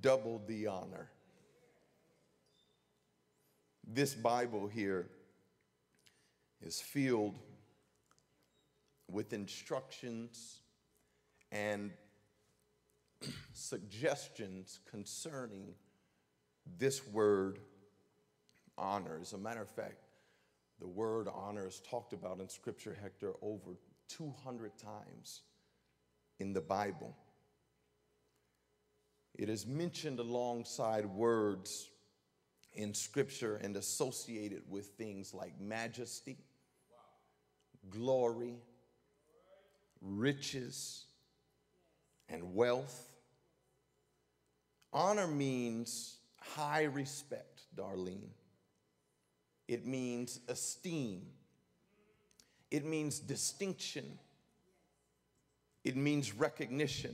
double the honor. This Bible here is filled with instructions and suggestions concerning this word honor. As a matter of fact, the word honor is talked about in Scripture, Hector, over 200 times in the Bible. It is mentioned alongside words in Scripture and associated with things like majesty, glory, riches, and wealth. Honor means high respect, Darlene. It means esteem. It means distinction. It means recognition.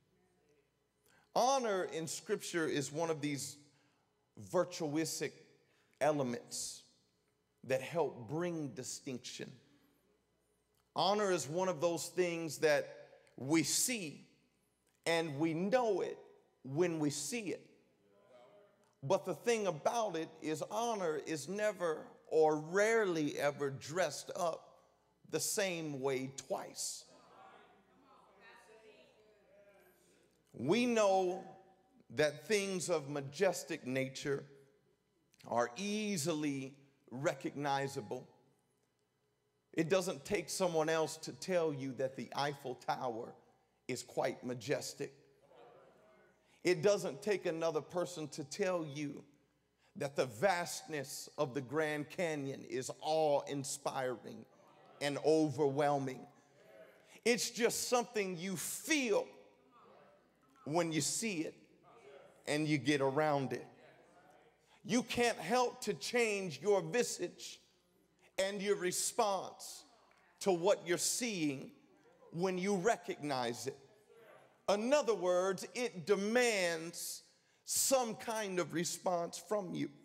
Honor in Scripture is one of these virtuosic elements that help bring distinction. Honor is one of those things that we see and we know it when we see it. But the thing about it is honor is never or rarely ever dressed up the same way twice. We know that things of majestic nature are easily recognizable. It doesn't take someone else to tell you that the Eiffel Tower is quite majestic. It doesn't take another person to tell you that the vastness of the Grand Canyon is awe-inspiring and overwhelming. It's just something you feel when you see it and you get around it. You can't help to change your visage and your response to what you're seeing when you recognize it. In other words, it demands some kind of response from you.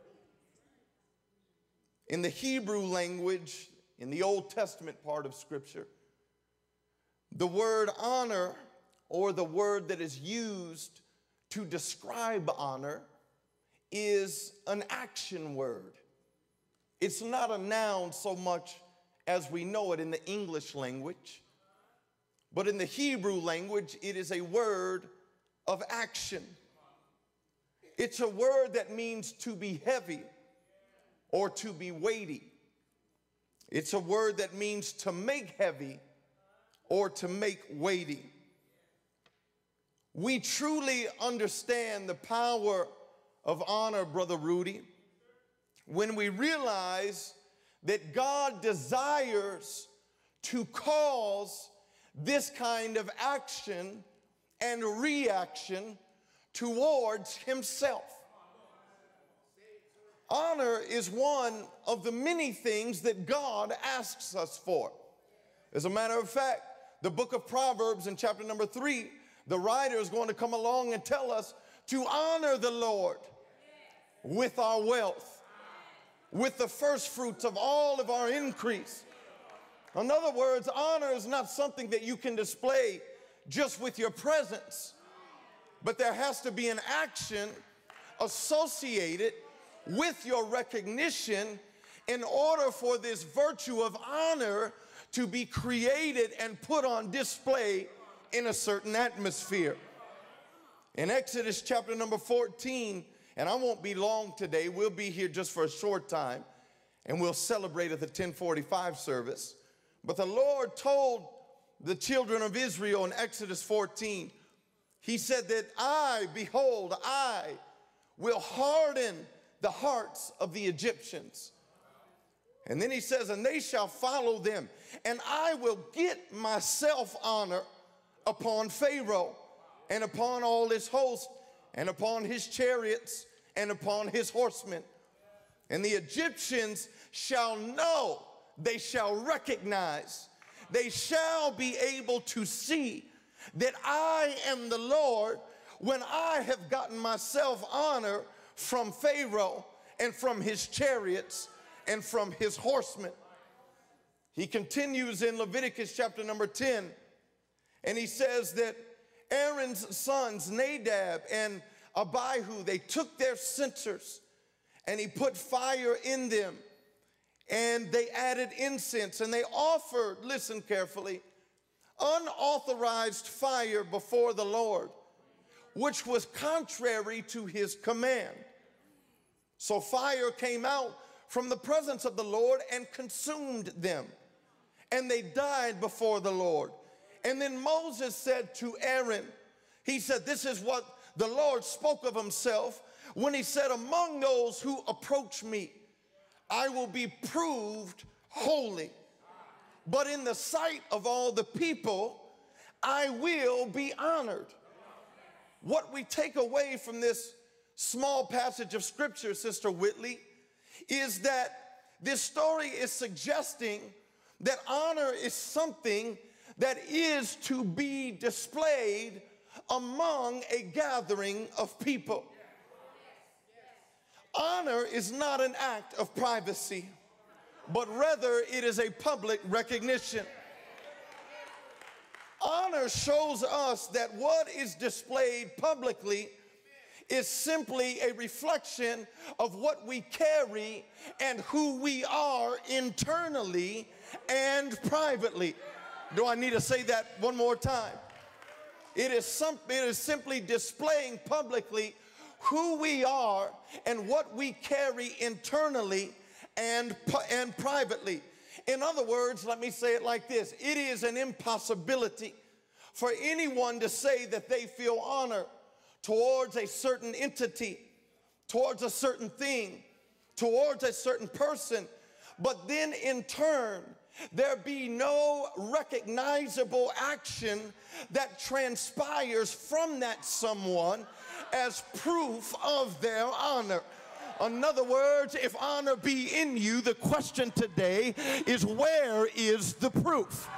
In the Hebrew language, in the Old Testament part of Scripture, the word honor, or the word that is used to describe honor, is an action word. It's not a noun so much as we know it in the English language, but in the Hebrew language, it is a word of action. It's a word that means to be heavy or to be weighty. It's a word that means to make heavy or to make weighty. We truly understand the power of honor, Brother Rudy, when we realize that God desires to cause this kind of action and reaction towards himself. Honor is one of the many things that God asks us for. As a matter of fact, the book of Proverbs in chapter number 3, the writer is going to come along and tell us to honor the Lord with our wealth, with the first fruits of all of our increase. In other words, honor is not something that you can display just with your presence, but there has to be an action associated with your recognition in order for this virtue of honor to be created and put on display in a certain atmosphere. In Exodus chapter number 14, and I won't be long today, we'll be here just for a short time, and we'll celebrate at the 10:45 service. But the Lord told the children of Israel in Exodus 14, he said that behold, I will harden the hearts of the Egyptians. And then he says, and they shall follow them, and I will get myself honor upon Pharaoh and upon all his host and upon his chariots and upon his horsemen. And the Egyptians shall know, they shall recognize, they shall be able to see that I am the Lord when I have gotten myself honor from Pharaoh and from his chariots and from his horsemen. He continues in Leviticus chapter number 10, and he says that Aaron's sons, Nadab and Abihu, they took their censers and he put fire in them and they added incense and they offered, listen carefully, unauthorized fire before the Lord, which was contrary to his command. So fire came out from the presence of the Lord and consumed them, and they died before the Lord. And then Moses said to Aaron, he said, this is what the Lord spoke of himself when he said, among those who approach me, I will be proved holy. But in the sight of all the people, I will be honored. What we take away from this small passage of scripture, Sister Whitley, is that this story is suggesting that honor is something that is to be displayed among a gathering of people. Honor is not an act of privacy, but rather it is a public recognition. Honor shows us that what is displayed publicly is simply a reflection of what we carry and who we are internally and privately. Do I need to say that one more time? It is simply displaying publicly who we are and what we carry internally and privately. In other words, let me say it like this. It is an impossibility for anyone to say that they feel honor towards a certain entity, towards a certain thing, towards a certain person, but then in turn, there be no recognizable action that transpires from that someone as proof of their honor. In other words, if honor be in you, the question today is, where is the proof?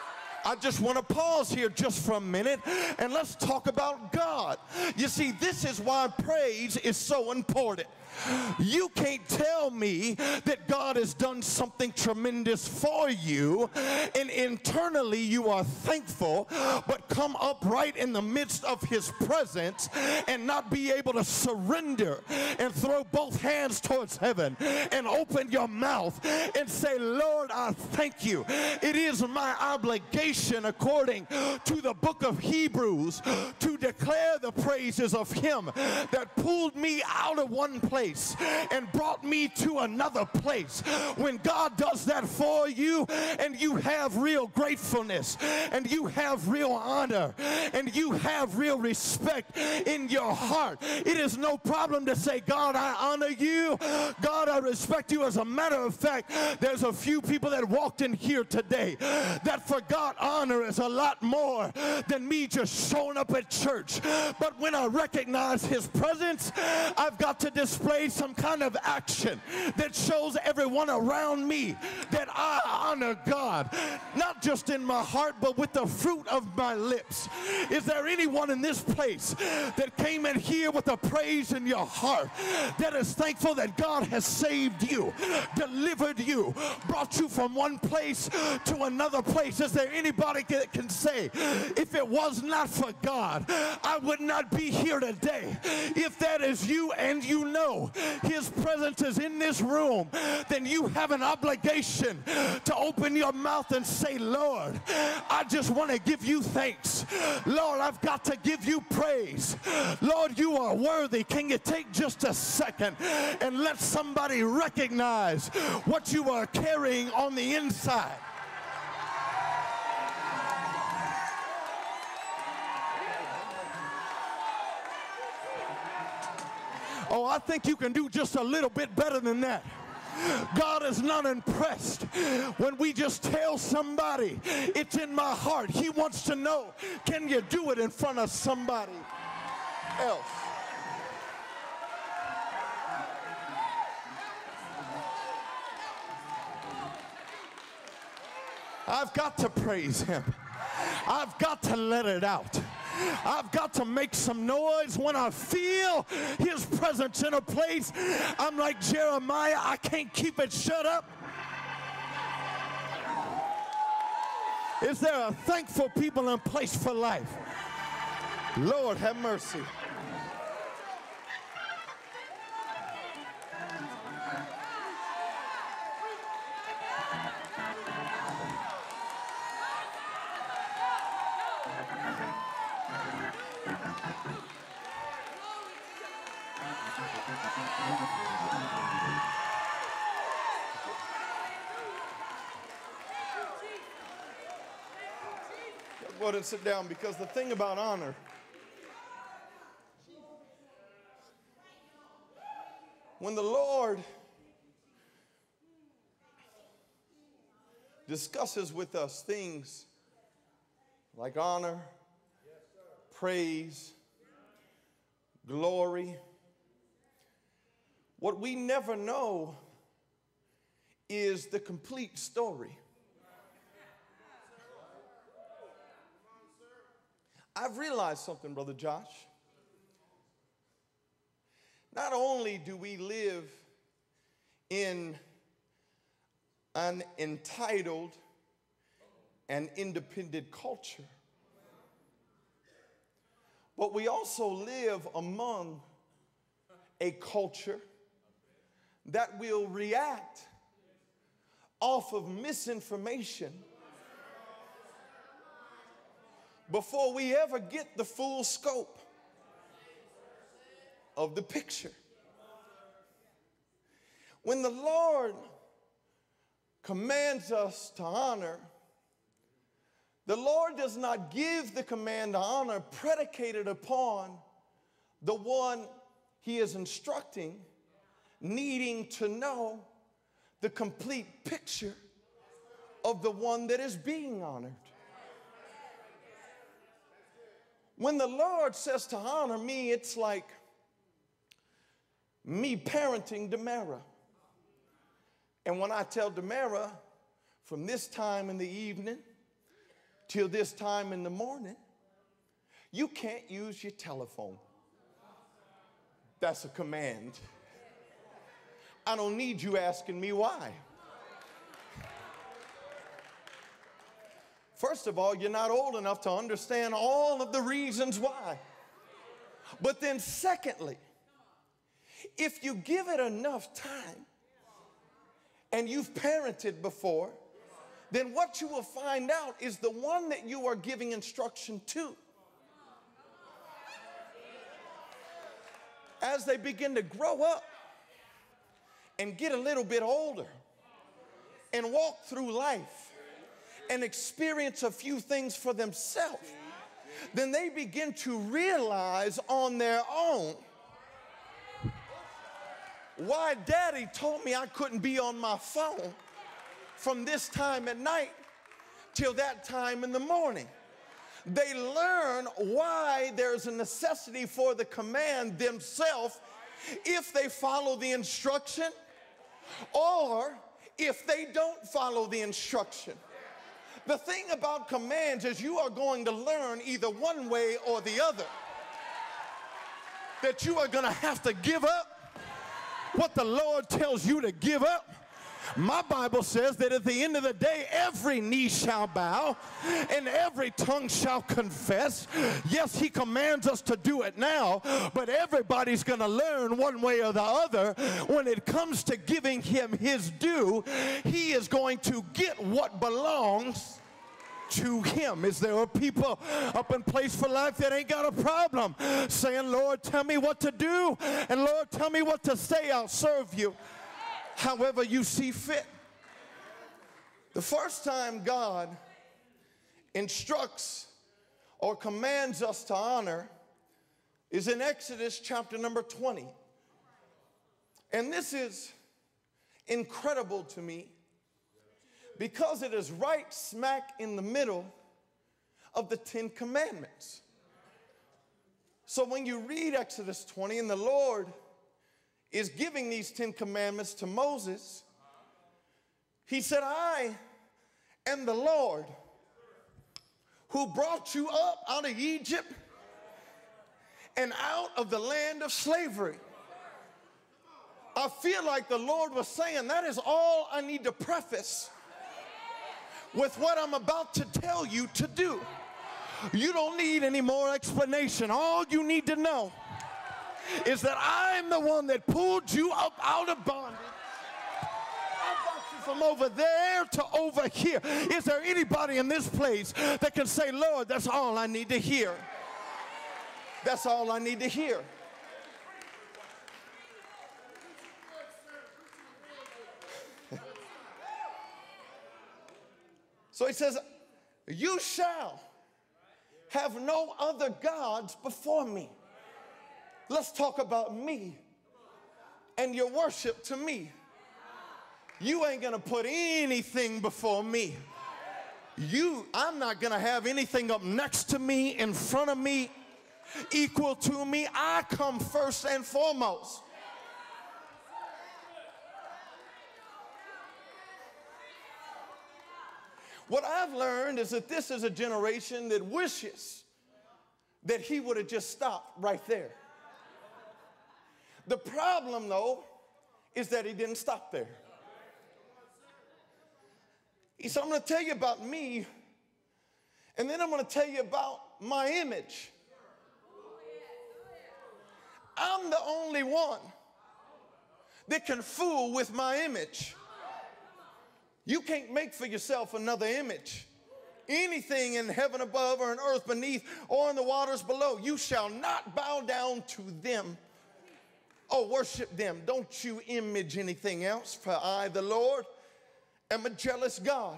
I just want to pause here just for a minute and let's talk about God. You see, this is why praise is so important. You can't tell me that God has done something tremendous for you and internally you are thankful, but come up right in the midst of his presence and not be able to surrender and throw both hands towards heaven and open your mouth and say, Lord, I thank you. It is my obligation according to the book of Hebrews to declare the praises of him that pulled me out of one place and brought me to another place. When God does that for you and you have real gratefulness and you have real honor and you have real respect in your heart, it is no problem to say, God, I honor you. God, I respect you. As a matter of fact, there's a few people that walked in here today that forgot honor is a lot more than me just showing up at church. But when I recognize his presence, I've got to display some kind of action that shows everyone around me that I honor God, not just in my heart, but with the fruit of my lips. Is there anyone in this place that came in here with a praise in your heart, that is thankful that God has saved you, delivered you, brought you from one place to another place? Is there anybody that can say, if it was not for God, I would not be here today? If that is you and you know his presence is in this room, then you have an obligation to open your mouth and say, Lord, I just want to give you thanks. Lord, I've got to give you praise. Lord, you are worthy. Can you take just a second and let somebody recognize what you are carrying on the inside? Oh, I think you can do just a little bit better than that. God is not impressed when we just tell somebody it's in my heart. He wants to know, can you do it in front of somebody else? I've got to praise him. I've got to let it out. I've got to make some noise when I feel his presence in a place. I'm like Jeremiah, I can't keep it shut up. Is there a thankful people in place for life? Lord, have mercy. Go ahead and sit down, because the thing about honor, when the Lord discusses with us things like honor, praise, glory, what we never know is the complete story. I've realized something, Brother Josh. Not only do we live in an entitled and independent culture, but we also live among a culture that will react off of misinformation before we ever get the full scope of the picture. When the Lord commands us to honor, the Lord does not give the command to honor predicated upon the one he is instructing needing to know the complete picture of the one that is being honored. When the Lord says to honor me, it's like me parenting Demara. And when I tell Demara, from this time in the evening till this time in the morning, you can't use your telephone. That's a command. I don't need you asking me why. First of all, you're not old enough to understand all of the reasons why. But then secondly, if you give it enough time and you've parented before, then what you will find out is the one that you are giving instruction to, as they begin to grow up and get a little bit older and walk through life and experience a few things for themselves, then they begin to realize on their own why Daddy told me I couldn't be on my phone from this time at night till that time in the morning. They learn why there's a necessity for the command themselves if they follow the instruction or if they don't follow the instruction. The thing about commands is you are going to learn either one way or the other that you are going to have to give up what the Lord tells you to give up. My Bible says that at the end of the day, every knee shall bow and every tongue shall confess. Yes, he commands us to do it now, but everybody's going to learn one way or the other. When it comes to giving him his due, he is going to get what belongs to him. Is there people up in Place for Life that ain't got a problem saying, Lord, tell me what to do, and Lord, tell me what to say, I'll serve you however you see fit? The first time God instructs or commands us to honor is in Exodus chapter number 20. And this is incredible to me because it is right smack in the middle of the 10 Commandments. So when you read Exodus 20 and the Lord is giving these 10 Commandments to Moses, he said, I am the Lord who brought you up out of Egypt and out of the land of slavery. I feel like the Lord was saying that is all I need to preface with what I'm about to tell you to do. You don't need any more explanation. All you need to know is that I'm the one that pulled you up out of bondage. I brought you from over there to over here. Is there anybody in this place that can say, Lord, that's all I need to hear? That's all I need to hear. So he says, you shall have no other gods before me. Let's talk about me and your worship to me. You ain't gonna put anything before me. I'm not gonna have anything up next to me, in front of me, equal to me. I come first and foremost. What I've learned is that this is a generation that wishes that he would have just stopped right there. The problem, though, is that he didn't stop there. He said, I'm going to tell you about me, and then I'm going to tell you about my image. I'm the only one that can fool with my image. You can't make for yourself another image. Anything in heaven above or in earth beneath or in the waters below, you shall not bow down to them or worship them. Don't you image anything else, for I, the Lord, am a jealous God.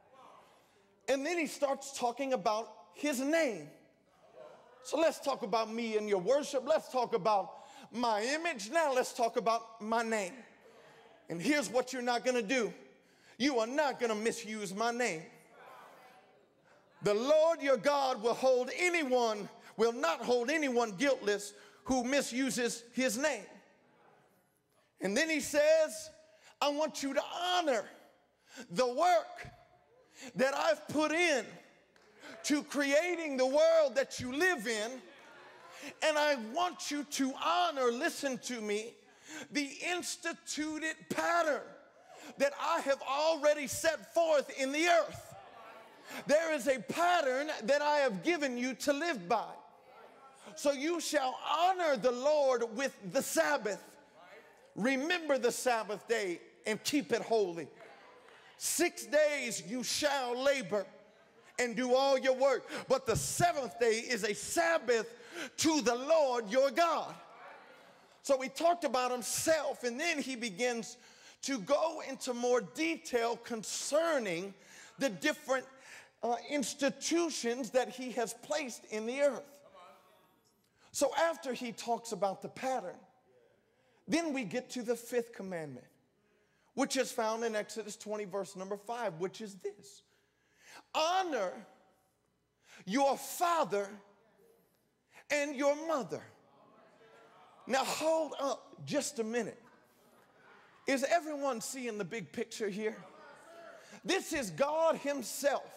And then he starts talking about his name. So let's talk about me and your worship. Let's talk about my image. Now let's talk about my name. And here's what you're not going to do. You are not going to misuse my name. The Lord your God will not hold anyone guiltless who misuses his name. And then he says, I want you to honor the work that I've put in to creating the world that you live in. And I want you to honor, listen to me, the instituted pattern that I have already set forth in the earth. There is a pattern that I have given you to live by. So you shall honor the Lord with the Sabbath. Remember the Sabbath day and keep it holy. 6 days you shall labor and do all your work, but the seventh day is a Sabbath to the Lord your God. So we talked about himself, and then he begins to go into more detail concerning the different institutions that he has placed in the earth. So after he talks about the pattern, then we get to the fifth commandment, which is found in Exodus 20, verse number 5, which is this: honor your father and your mother. Now hold up just a minute. Is everyone seeing the big picture here? This is God himself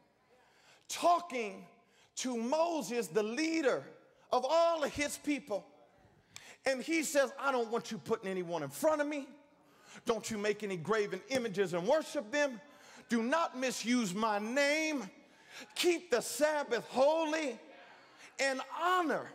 talking to Moses, the leader of all of his people. And he says, I don't want you putting anyone in front of me. Don't you make any graven images and worship them. Do not misuse my name. Keep the Sabbath holy and honor.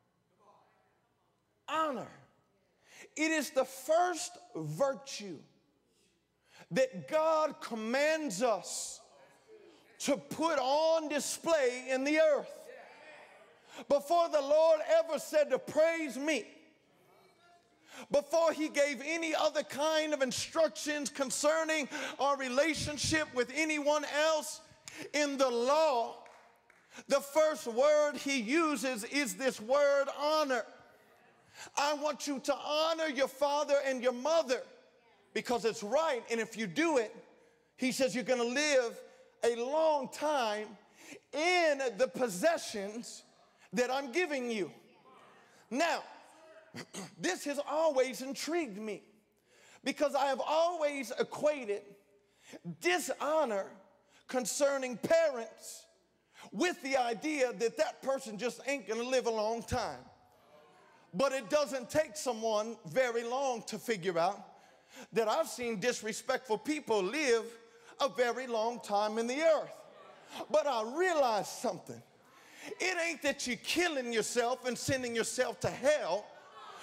Honor. It is the first virtue that God commands us to put on display in the earth. Before the Lord ever said to praise me, before he gave any other kind of instructions concerning our relationship with anyone else in the law, the first word he uses is this word honor. I want you to honor your father and your mother because it's right. And if you do it, he says you're going to live a long time in the possessions that I'm giving you. Now, this has always intrigued me because I have always equated dishonor concerning parents with the idea that that person just ain't going to live a long time. But it doesn't take someone very long to figure out that I've seen disrespectful people live a very long time in the earth. But I realized something. It ain't that you're killing yourself and sending yourself to hell,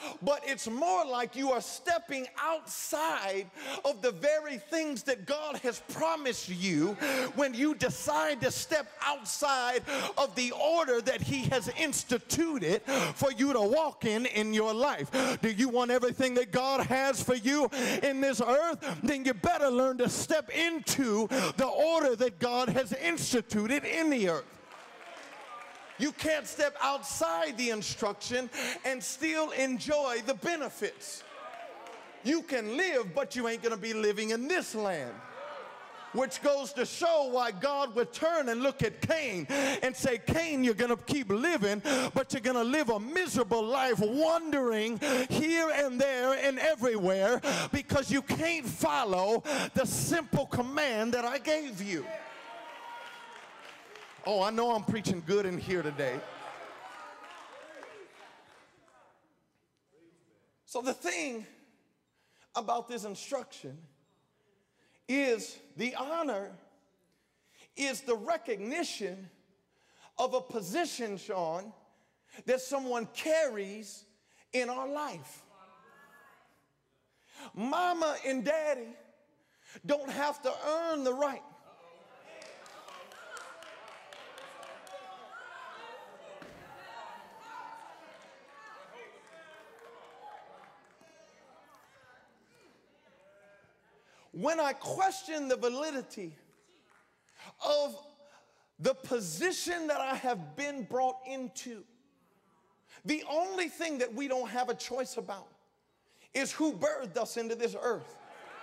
but it's more like you are stepping outside of the very things that God has promised you when you decide to step outside of the order that he has instituted for you to walk in your life. Do you want everything that God has for you in this earth? Then you better learn to step into the order that God has instituted in the earth. You can't step outside the instruction and still enjoy the benefits. You can live, but you ain't going to be living in this land. Which goes to show why God would turn and look at Cain and say, Cain, you're going to keep living, but you're going to live a miserable life wandering here and there and everywhere because you can't follow the simple command that I gave you. Oh, I know I'm preaching good in here today. So the thing about this instruction is the honor is the recognition of a position, Sean, that someone carries in our life. Mama and daddy don't have to earn the right. When I question the validity of the position that I have been brought into, the only thing that we don't have a choice about is who birthed us into this earth.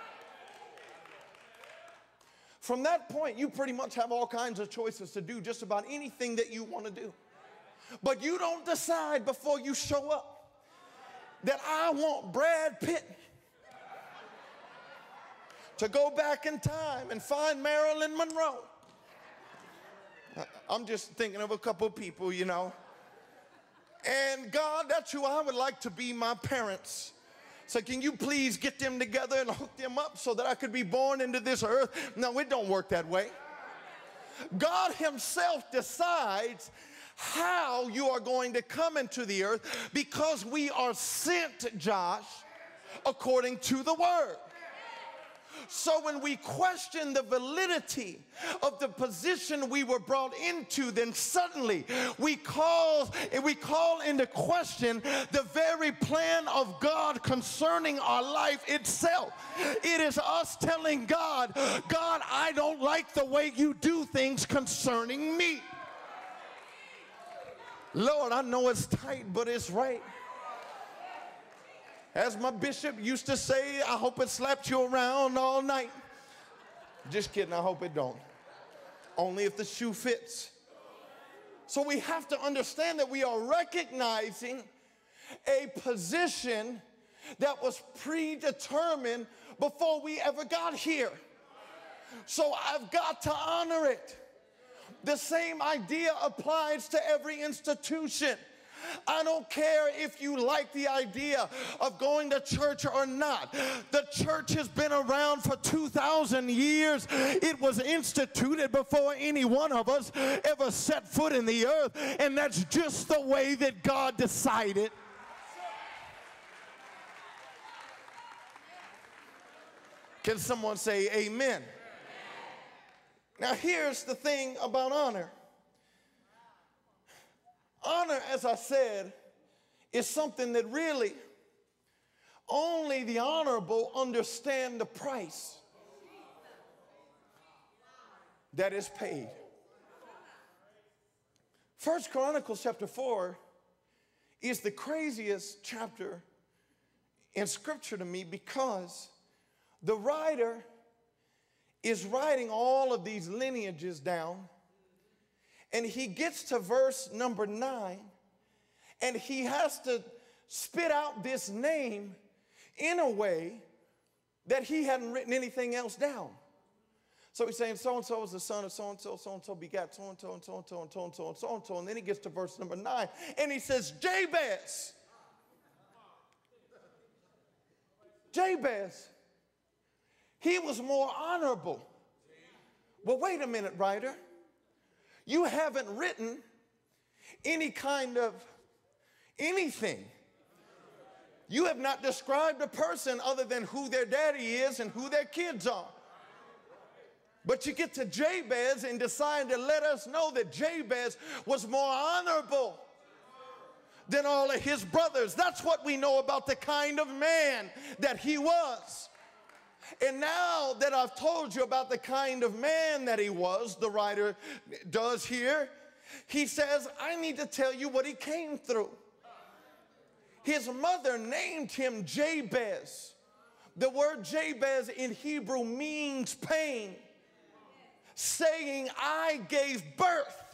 From that point, you pretty much have all kinds of choices to do just about anything that you want to do. But you don't decide before you show up that I want Brad Pitt to go back in time and find Marilyn Monroe. I'm just thinking of a couple of people, you know. And God, that's who I would like to be my parents. So can you please get them together and hook them up so that I could be born into this earth? No, it don't work that way. God himself decides how you are going to come into the earth because we are sent, Josh, according to the word. So when we question the validity of the position we were brought into, then suddenly we call into question the very plan of God concerning our life itself. It is us telling God, God, I don't like the way you do things concerning me. Lord, I know it's tight, but it's right. As my bishop used to say, I hope it slapped you around all night. Just kidding, I hope it don't. Only if the shoe fits. So we have to understand that we are recognizing a position that was predetermined before we ever got here. So I've got to honor it. The same idea applies to every institution. I don't care if you like the idea of going to church or not. The church has been around for 2,000 years. It was instituted before any one of us ever set foot in the earth, and that's just the way that God decided. Can someone say amen? Now here's the thing about honor. Honor, as I said, is something that really only the honorable understand the price that is paid. 1 Chronicles chapter 4 is the craziest chapter in Scripture to me because the writer is writing all of these lineages down. And he gets to verse number 9, and he has to spit out this name in a way that he hadn't written anything else down. So he's saying so-and-so is the son of so-and-so, so-and-so begat so-and-so, and so-and-so, and so-and-so, and so-and-so. And then he gets to verse number 9, and he says, Jabez. Jabez. He was more honorable. Well, wait a minute, writer. You haven't written any kind of anything You have not described a person other than who their daddy is and who their kids are. But you get to Jabez and decide to let us know that Jabez was more honorable than all of his brothers. That's what we know about the kind of man that he was. And now that I've told you about the kind of man that he was, the writer does here, he says, I need to tell you what he came through. His mother named him Jabez. The word Jabez in Hebrew means pain, saying, I gave birth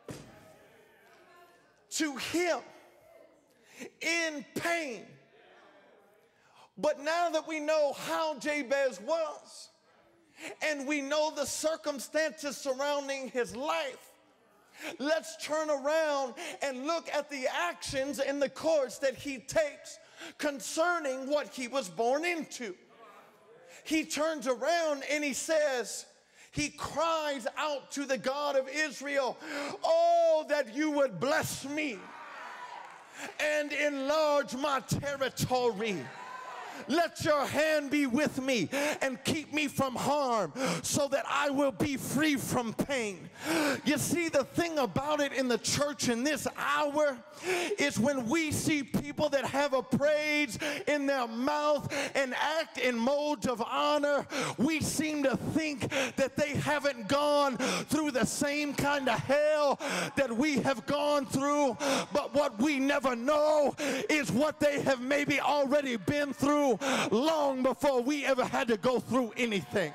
to him in pain. But now that we know how Jabez was, and we know the circumstances surrounding his life, let's turn around and look at the actions and the course that he takes concerning what he was born into. He turns around and he says, he cries out to the God of Israel, oh, that you would bless me and enlarge my territory. Let your hand be with me and keep me from harm so that I will be free from pain. You see, the thing about it in the church in this hour is when we see people that have a praise in their mouth and act in modes of honor, we seem to think that they haven't gone through the same kind of hell that we have gone through. But what we never know is what they have maybe already been through long before we ever had to go through anything.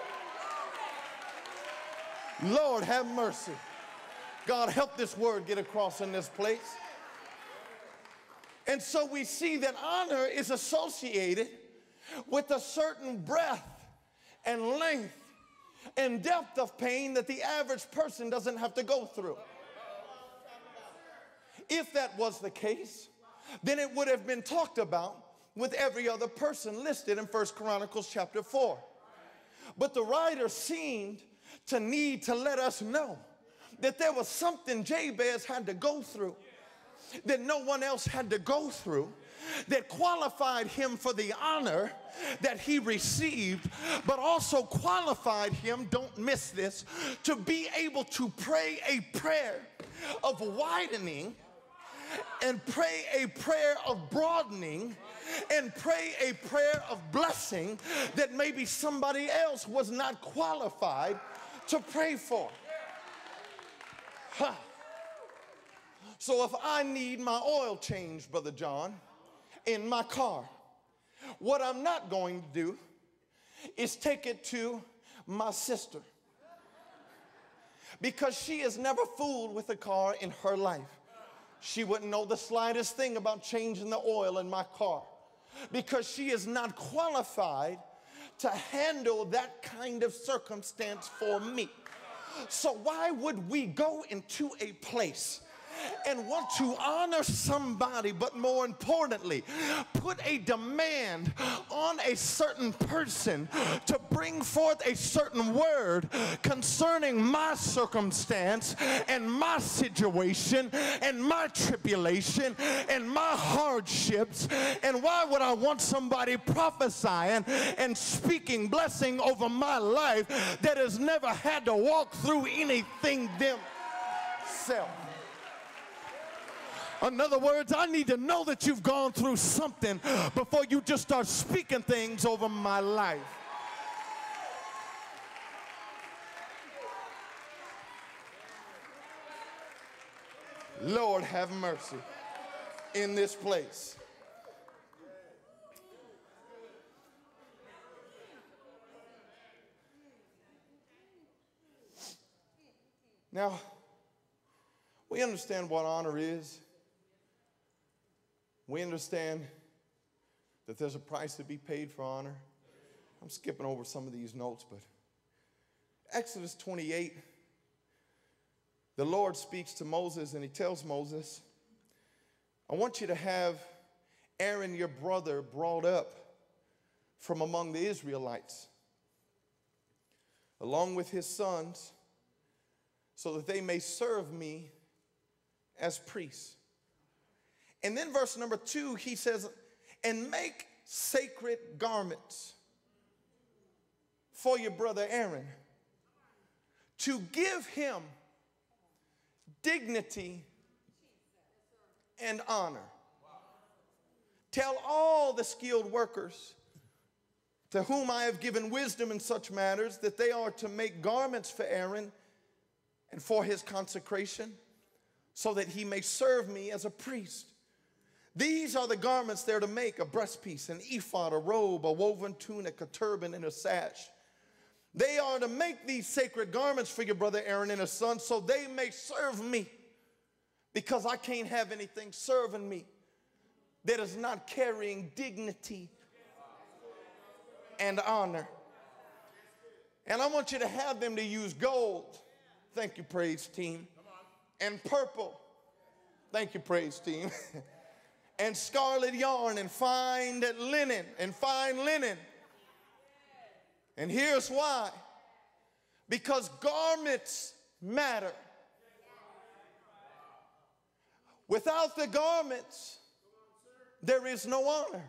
Lord, have mercy. God, help this word get across in this place. And so we see that honor is associated with a certain breadth and length and depth of pain that the average person doesn't have to go through. If that was the case, then it would have been talked about with every other person listed in 1 Chronicles chapter 4. But the writer seemed to need to let us know that there was something Jabez had to go through that no one else had to go through, that qualified him for the honor that he received, but also qualified him, don't miss this, to be able to pray a prayer of widening and pray a prayer of broadening and pray a prayer of blessing that maybe somebody else was not qualified to pray for. Huh. So if I need my oil changed, Brother John, in my car, what I'm not going to do is take it to my sister, because she has never fooled with a car in her life. She wouldn't know the slightest thing about changing the oil in my car, because she is not qualified to handle that kind of circumstance for me. So why would we go into a place and want to honor somebody, but more importantly, put a demand on a certain person to bring forth a certain word concerning my circumstance and my situation and my tribulation and my hardships? And why would I want somebody prophesying and speaking blessing over my life that has never had to walk through anything themselves? In other words, I need to know that you've gone through something before you just start speaking things over my life. Lord, have mercy in this place. Now, we understand what honor is. We understand that there's a price to be paid for honor. I'm skipping over some of these notes, but Exodus 28, the Lord speaks to Moses and he tells Moses, I want you to have Aaron, your brother, brought up from among the Israelites, along with his sons, so that they may serve me as priests. And then verse number 2, he says, and make sacred garments for your brother Aaron, to give him dignity and honor. Tell all the skilled workers to whom I have given wisdom in such matters that they are to make garments for Aaron and for his consecration, so that he may serve me as a priest. These are the garments they're to make: a breastpiece, an ephod, a robe, a woven tunic, a turban, and a sash. They are to make these sacred garments for your brother Aaron and his son, so they may serve me, because I can't have anything serving me that is not carrying dignity and honor. And I want you to have them to use gold. Thank you, praise team. And purple. Thank you, praise team. And scarlet yarn and fine linen and fine linen. And here's why. Because garments matter. Without the garments, there is no honor.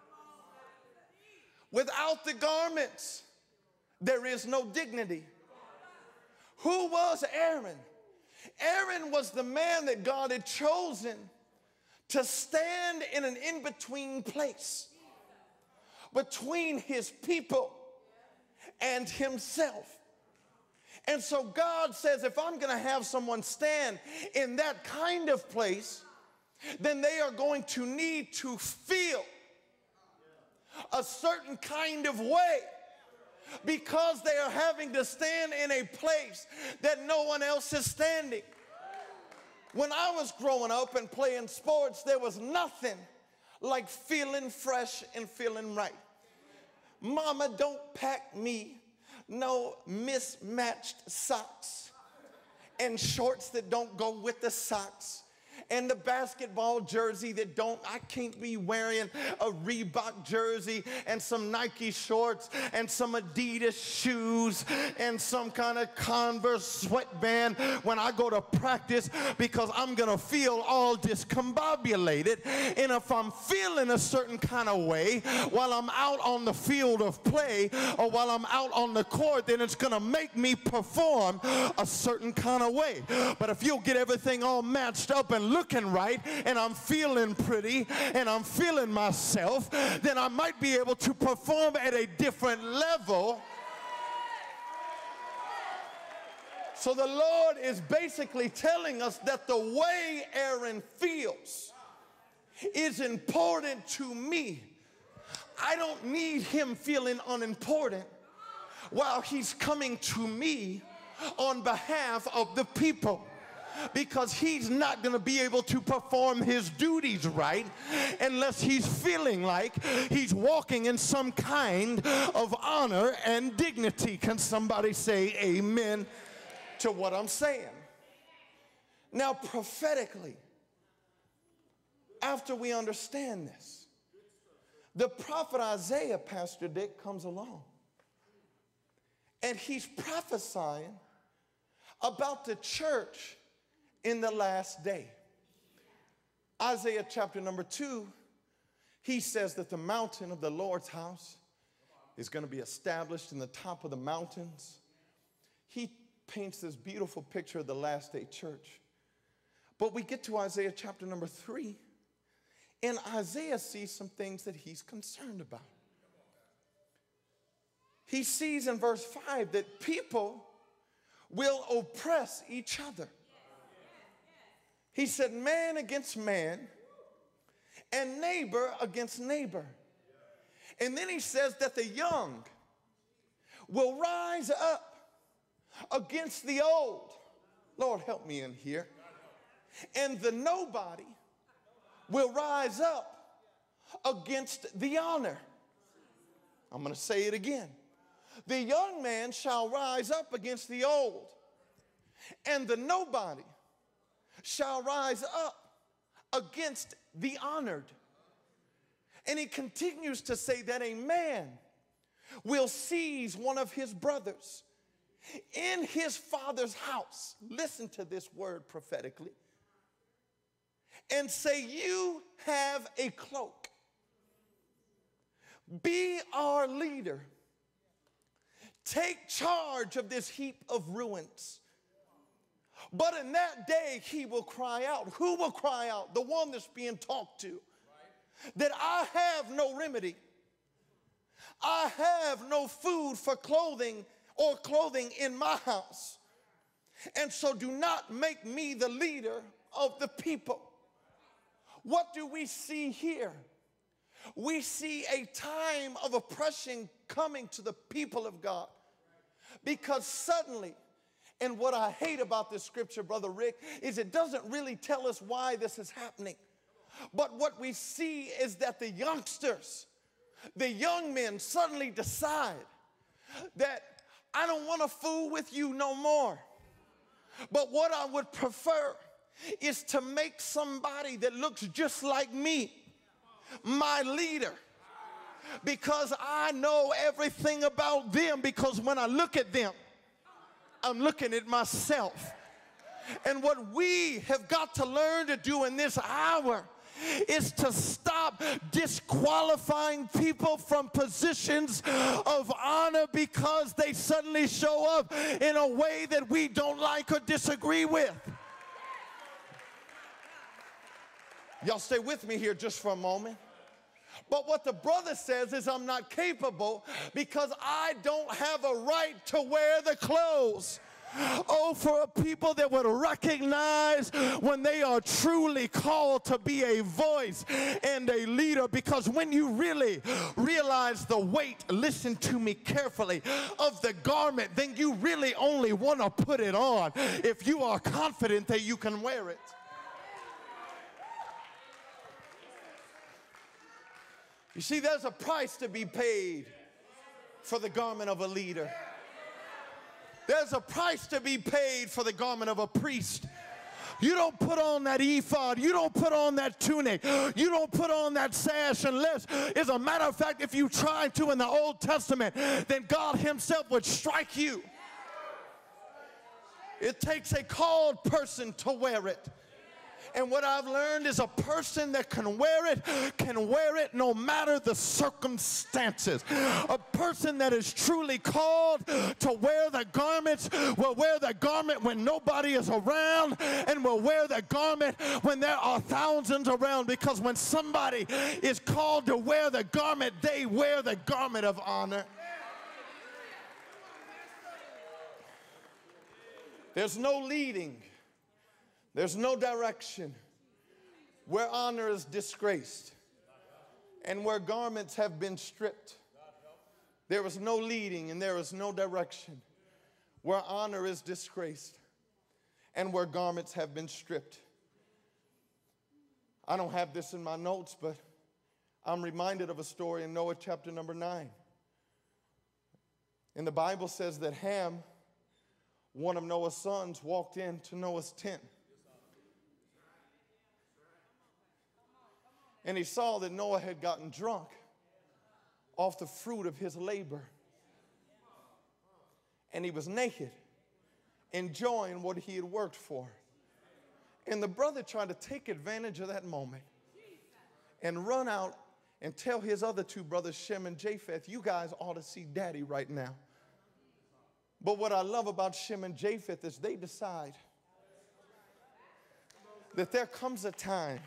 Without the garments, there is no dignity. Who was Aaron? Aaron was the man that God had chosen to stand in an in-between place between his people and himself. And so God says, if I'm going to have someone stand in that kind of place, then they are going to need to feel a certain kind of way, because they are having to stand in a place that no one else is standing. When I was growing up and playing sports, there was nothing like feeling fresh and feeling right. Mama, don't pack me no mismatched socks and shorts that don't go with the socks, and the basketball jersey that I can't be wearing a Reebok jersey and some Nike shorts and some Adidas shoes and some kind of Converse sweatband when I go to practice, because I'm going to feel all discombobulated. And if I'm feeling a certain kind of way while I'm out on the field of play or while I'm out on the court, then it's going to make me perform a certain kind of way. But if you'll get everything all matched up and looking right, and I'm feeling pretty, and I'm feeling myself, then I might be able to perform at a different level. So the Lord is basically telling us that the way Aaron feels is important to me. I don't need him feeling unimportant while he's coming to me on behalf of the people, because he's not going to be able to perform his duties right unless he's feeling like he's walking in some kind of honor and dignity. Can somebody say amen to what I'm saying? Now, prophetically, after we understand this, the prophet Isaiah, Pastor Dick, comes along, and he's prophesying about the church in the last day. Isaiah chapter number 2, he says that the mountain of the Lord's house is going to be established in the top of the mountains. He paints this beautiful picture of the last day church. But we get to Isaiah chapter number 3, and Isaiah sees some things that he's concerned about. He sees in verse 5 that people will oppress each other. He said, man against man and neighbor against neighbor. And then he says that the young will rise up against the old. Lord, help me in here. And the nobody will rise up against the honor. I'm going to say it again. The young man shall rise up against the old, and the nobody shall rise up against the honored. And he continues to say that a man will seize one of his brothers in his father's house. Listen to this word prophetically. And say, you have a cloak. be our leader. Take charge of this heap of ruins. But in that day, he will cry out. Who will cry out? The one that's being talked to. That I have no remedy. I have no food for clothing or clothing in my house. And so do not make me the leader of the people. What do we see here? We see a time of oppression coming to the people of God. Because suddenly, and what I hate about this scripture, Brother Rick, is it doesn't really tell us why this is happening. But what we see is that the youngsters, the young men suddenly decide that I don't want to fool with you no more. But what I would prefer is to make somebody that looks just like me my leader, because I know everything about them, because when I look at them, I'm looking at myself. And what we have got to learn to do in this hour is to stop disqualifying people from positions of honor because they suddenly show up in a way that we don't like or disagree with. Y'all stay with me here just for a moment. But what the brother says is I'm not capable because I don't have a right to wear the clothes. Oh, for a people that would recognize when they are truly called to be a voice and a leader, because when you really realize the weight, listen to me carefully, of the garment, then you really only want to put it on if you are confident that you can wear it. You see, there's a price to be paid for the garment of a leader. There's a price to be paid for the garment of a priest. You don't put on that ephod. You don't put on that tunic. You don't put on that sash unless, as a matter of fact, if you tried to in the Old Testament, then God himself would strike you. It takes a called person to wear it. And what I've learned is a person that can wear it no matter the circumstances. A person that is truly called to wear the garments will wear the garment when nobody is around, and will wear the garment when there are thousands around, because when somebody is called to wear the garment, they wear the garment of honor. There's no leading. There's no direction where honor is disgraced and where garments have been stripped. There is no leading and there is no direction where honor is disgraced and where garments have been stripped. I don't have this in my notes, but I'm reminded of a story in Noah chapter number 9. And the Bible says that Ham, one of Noah's sons, walked into Noah's tent. And he saw that Noah had gotten drunk off the fruit of his labor. And he was naked, enjoying what he had worked for. And the brother tried to take advantage of that moment and run out and tell his other two brothers, Shem and Japheth, you guys ought to see daddy right now. But what I love about Shem and Japheth is they decide that there comes a time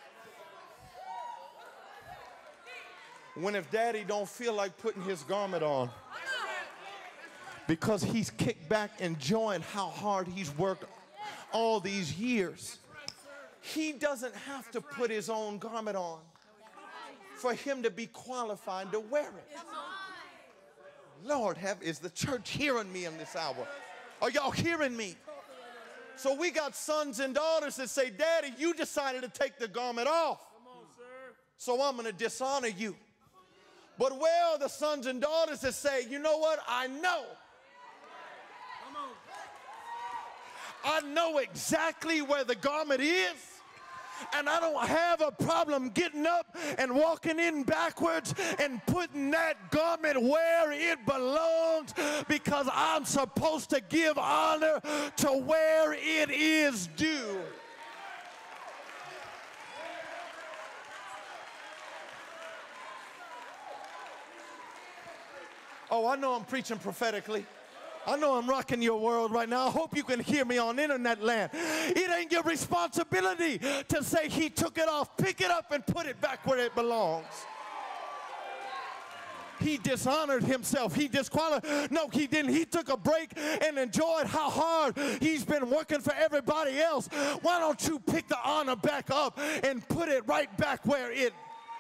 when if daddy don't feel like putting his garment on because he's kicked back enjoying how hard he's worked all these years, he doesn't have to put his own garment on for him to be qualified to wear it. Lord, is the church hearing me in this hour? Are y'all hearing me? So we got sons and daughters that say, Daddy, you decided to take the garment off, so I'm going to dishonor you. But where are the sons and daughters that say, you know what, I know exactly where the garment is, and I don't have a problem getting up and walking in backwards and putting that garment where it belongs, because I'm supposed to give honor to where it is due. Oh, I know I'm preaching prophetically. I know I'm rocking your world right now. I hope you can hear me on internet land. It ain't your responsibility to say he took it off. Pick it up and put it back where it belongs. He dishonored himself. He disqualified. No, he didn't. He took a break and enjoyed how hard he's been working for everybody else. Why don't you pick the honor back up and put it right back where it...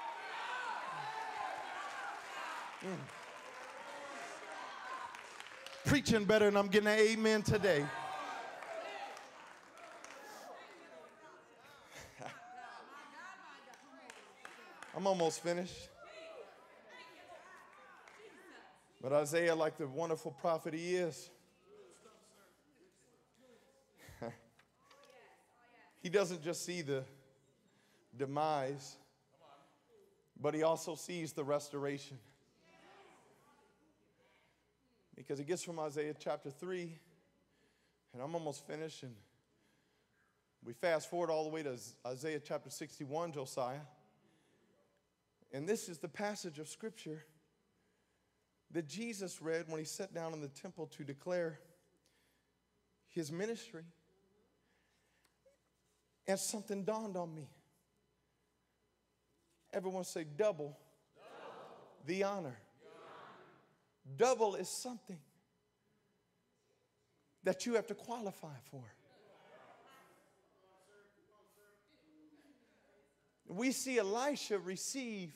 Preaching better than I'm getting an amen today. I'm almost finished. But Isaiah, like the wonderful prophet he is, he doesn't just see the demise, but he also sees the restoration. Because it gets from Isaiah chapter 3, and I'm almost finished, and we fast forward all the way to Isaiah chapter 61, Josiah. And this is the passage of Scripture that Jesus read when he sat down in the temple to declare his ministry. And something dawned on me. Everyone say double, the honor. Double is something that you have to qualify for. We see Elisha receive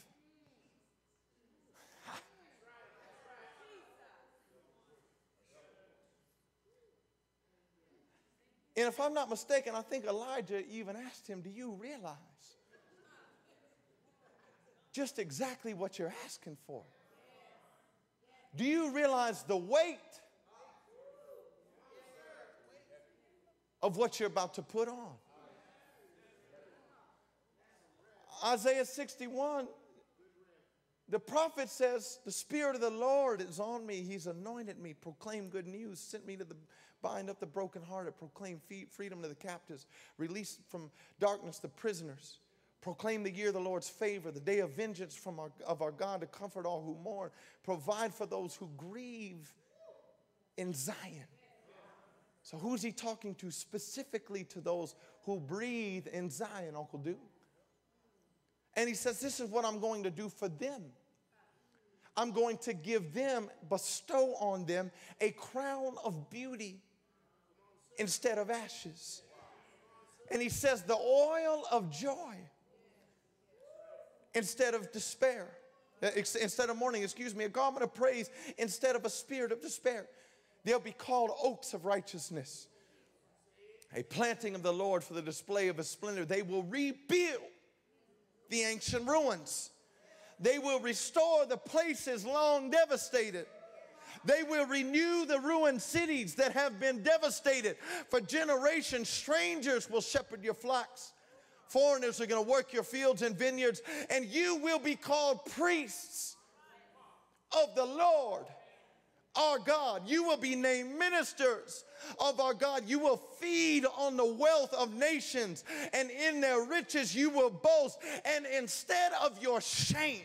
and if I'm not mistaken, I think Elijah even asked him, do you realize just exactly what you're asking for? Do you realize the weight of what you're about to put on? Isaiah 61, the prophet says, the Spirit of the Lord is on me. He's anointed me, proclaim good news, sent me to bind up the brokenhearted, proclaim freedom to the captives, release from darkness the prisoners, proclaim the year of the Lord's favor, the day of vengeance of our God to comfort all who mourn, provide for those who grieve in Zion. So who's he talking to? Specifically to those who breathe in Zion, Uncle Duke. And he says, this is what I'm going to do for them. I'm going to give them, bestow on them a crown of beauty instead of ashes. And he says the oil of joy instead of despair. Instead of mourning, a garment of praise instead of a spirit of despair. They'll be called oaks of righteousness, a planting of the Lord for the display of his splendor. They will rebuild the ancient ruins. They will restore the places long devastated. They will renew the ruined cities that have been devastated for generations. Strangers will shepherd your flocks. Foreigners are going to work your fields and vineyards, and you will be called priests of the Lord our God. You will be named ministers of our God. You will feed on the wealth of nations, and in their riches you will boast. And instead of your shame,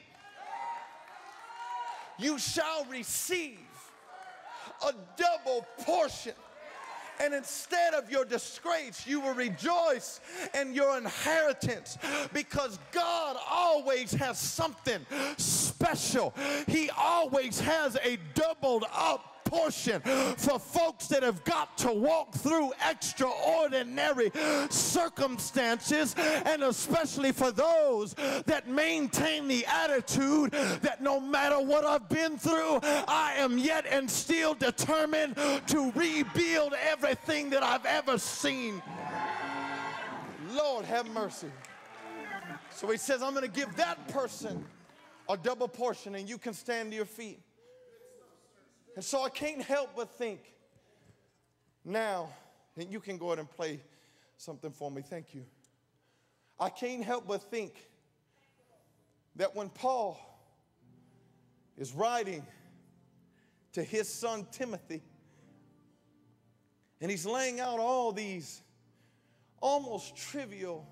you shall receive a double portion. And instead of your disgrace, you will rejoice in your inheritance, because God always has something special. He always has a doubled up portion for folks that have got to walk through extraordinary circumstances, and especially for those that maintain the attitude that no matter what I've been through, I am yet and still determined to rebuild everything that I've ever seen. Lord have mercy. So he says, I'm going to give that person a double portion, and you can stand to your feet. And so I can't help but think now, and you can go ahead and play something for me. Thank you. I can't help but think that when Paul is writing to his son Timothy, and he's laying out all these almost trivial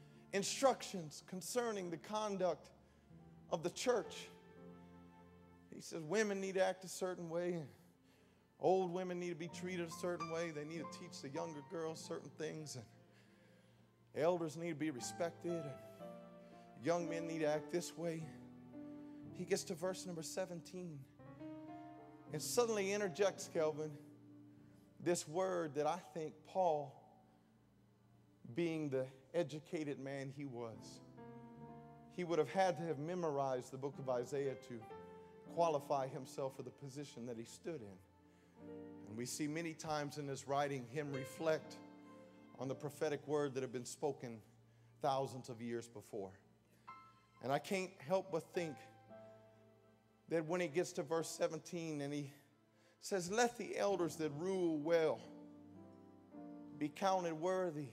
instructions concerning the conduct of the church, He says women need to act a certain way. Old women need to be treated a certain way. They need to teach the younger girls certain things. And elders need to be respected. And young men need to act this way. He gets to verse number 17 and suddenly interjects, Kelvin, this word that I think Paul, being the educated man he was, he would have had to have memorized the book of Isaiah to qualify himself for the position that he stood in. And we see many times in this writing him reflect on the prophetic word that had been spoken thousands of years before. And I can't help but think that when he gets to verse 17 and he says, let the elders that rule well be counted worthy.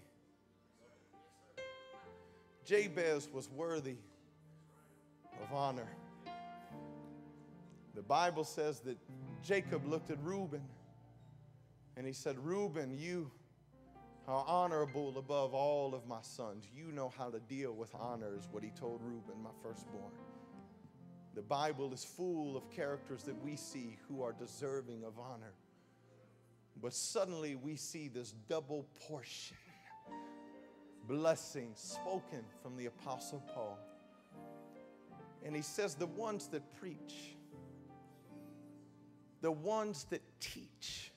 Jabez was worthy of honor. The Bible says that Jacob looked at Reuben and he said, Reuben, you are honorable above all of my sons. You know how to deal with honor, is what he told Reuben, my firstborn. The Bible is full of characters that we see who are deserving of honor. But suddenly we see this double portion blessing spoken from the Apostle Paul. And he says the ones that preach, the ones that teach,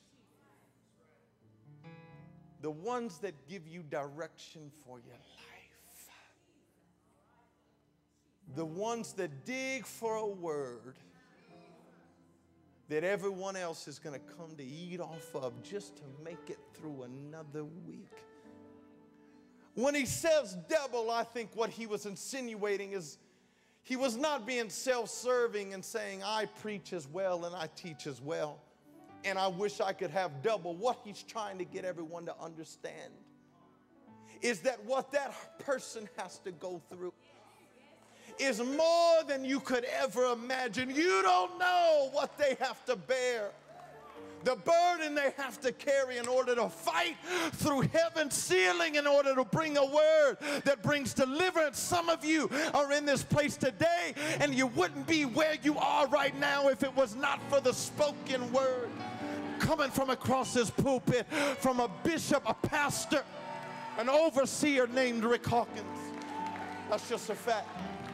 the ones that give you direction for your life, the ones that dig for a word that everyone else is going to come to eat off of just to make it through another week. When he says double, I think what he was insinuating is he was not being self-serving and saying, I preach as well and I teach as well, and I wish I could have double. What he's trying to get everyone to understand is that what that person has to go through is more than you could ever imagine. You don't know what they have to bear, the burden they have to carry in order to fight through heaven's ceiling in order to bring a word that brings deliverance. Some of you are in this place today and you wouldn't be where you are right now if it was not for the spoken word coming from across this pulpit from a bishop, a pastor, an overseer named Rick Hawkins. That's just a fact.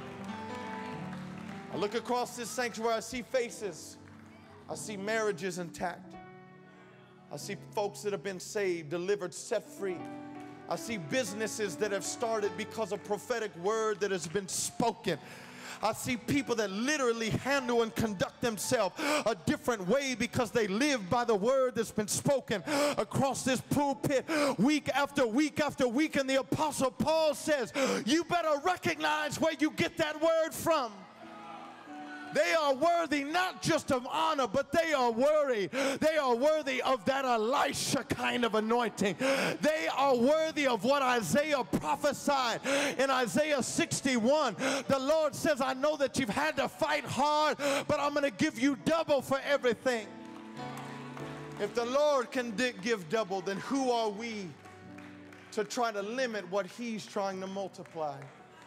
I look across this sanctuary, I see faces. I see marriages intact. I see folks that have been saved, delivered, set free. I see businesses that have started because of prophetic word that has been spoken. I see people that literally handle and conduct themselves a different way because they live by the word that's been spoken across this pulpit week after week after week. And the Apostle Paul says, you better recognize where you get that word from. They are worthy not just of honor, but they are worthy. They are worthy of that Elisha kind of anointing. They are worthy of what Isaiah prophesied in Isaiah 61. The Lord says, I know that you've had to fight hard, but I'm going to give you double for everything. If the Lord can give double, then who are we to try to limit what he's trying to multiply?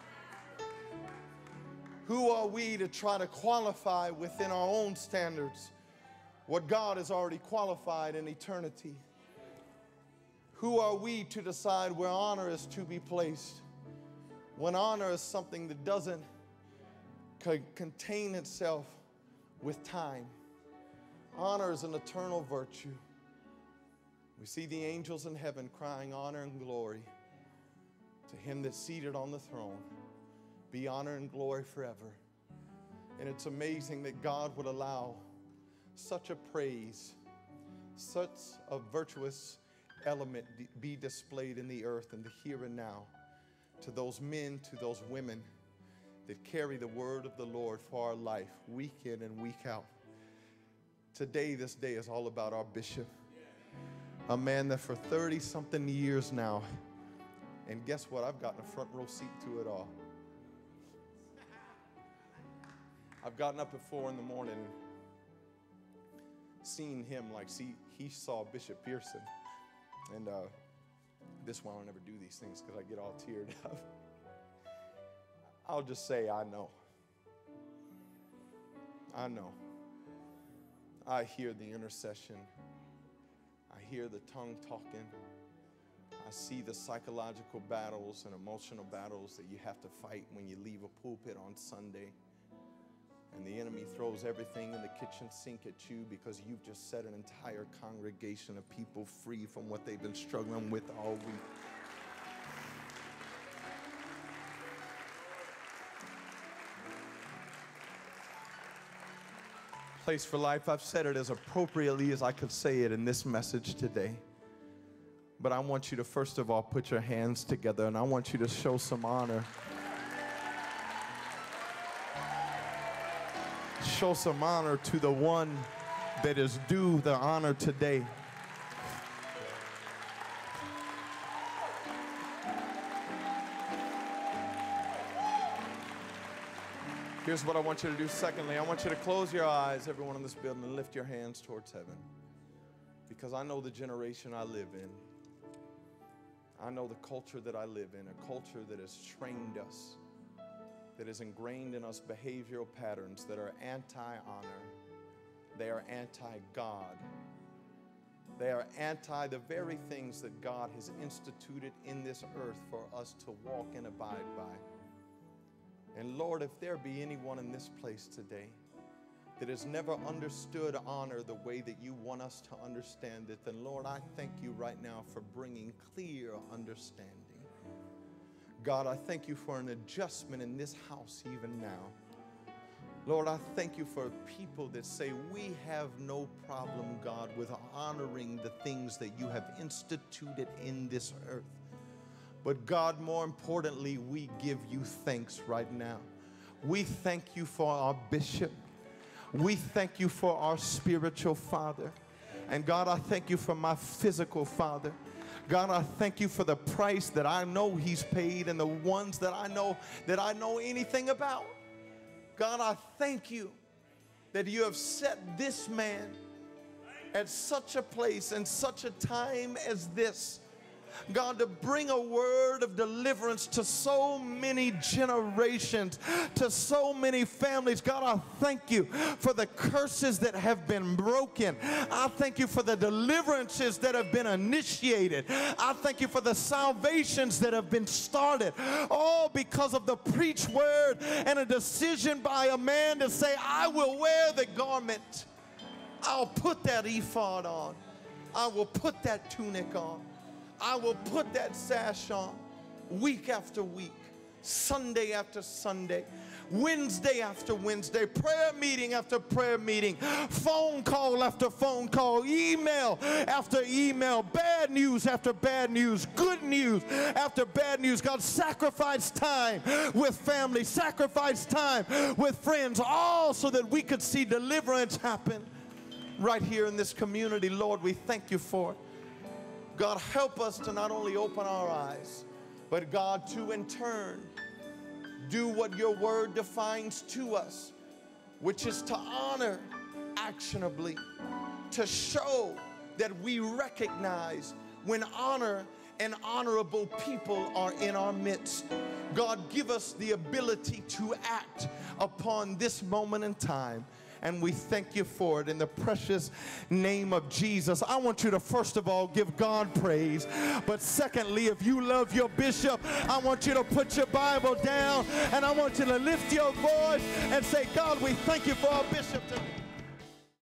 Who are we to try to qualify within our own standards what God has already qualified in eternity? Who are we to decide where honor is to be placed when honor is something that doesn't contain itself with time? Honor is an eternal virtue. We see the angels in heaven crying honor and glory to him that's seated on the throne. Be honor and glory forever. And it's amazing that God would allow such a praise, such a virtuous element be displayed in the earth and the here and now to those men, to those women that carry the word of the Lord for our life week in and week out. Today, this day is all about our bishop, a man that for 30-something years now, and guess what? I've gotten a front row seat to it all. I've gotten up at 4 in the morning, seen him he saw Bishop Pearson. And this is why I'll never do these things, because I get all teared up. I'll just say, I know. I hear the intercession. I hear the tongue talking. I see the psychological battles and emotional battles that you have to fight when you leave a pulpit on Sunday. And the enemy throws everything in the kitchen sink at you because you've just set an entire congregation of people free from what they've been struggling with all week. Place for Life, I've said it as appropriately as I could say it in this message today. But I want you to first of all put your hands together, and I want you to show some honor. Show some honor to the one that is due the honor today. Here's what I want you to do. Secondly, I want you to close your eyes, everyone in this building, and lift your hands towards heaven. Because I know the generation I live in. I know the culture that I live in, a culture that has trained us, that is ingrained in us behavioral patterns that are anti-honor. They are anti-God. They are anti the very things that God has instituted in this earth for us to walk and abide by. And Lord, if there be anyone in this place today that has never understood honor the way that you want us to understand it, then Lord, I thank you right now for bringing clear understanding. God, I thank you for an adjustment in this house even now. Lord, I thank you for people that say we have no problem, God, with honoring the things that you have instituted in this earth. But God, more importantly, we give you thanks right now. We thank you for our bishop. We thank you for our spiritual father. And God, I thank you for my physical father. God, I thank you for the price that I know he's paid and the ones that I know anything about. God, I thank you that you have set this man at such a place and such a time as this, God, to bring a word of deliverance to so many generations, to so many families. God, I thank you for the curses that have been broken. I thank you for the deliverances that have been initiated. I thank you for the salvations that have been started, all because of the preached word and a decision by a man to say, I will wear the garment. I'll put that ephod on. I will put that tunic on. I will put that sash on week after week, Sunday after Sunday, Wednesday after Wednesday, prayer meeting after prayer meeting, phone call after phone call, email after email, bad news after bad news, good news after bad news. God, sacrifice time with family, sacrifice time with friends, all so that we could see deliverance happen right here in this community. Lord, we thank you for it. God, help us to not only open our eyes, but God, to in turn do what your word defines to us, which is to honor actionably, to show that we recognize when honor and honorable people are in our midst. God, give us the ability to act upon this moment in time. And we thank you for it in the precious name of Jesus. I want you to first of all give God praise. But secondly, if you love your bishop, I want you to put your Bible down and I want you to lift your voice and say, God, we thank you for our bishop.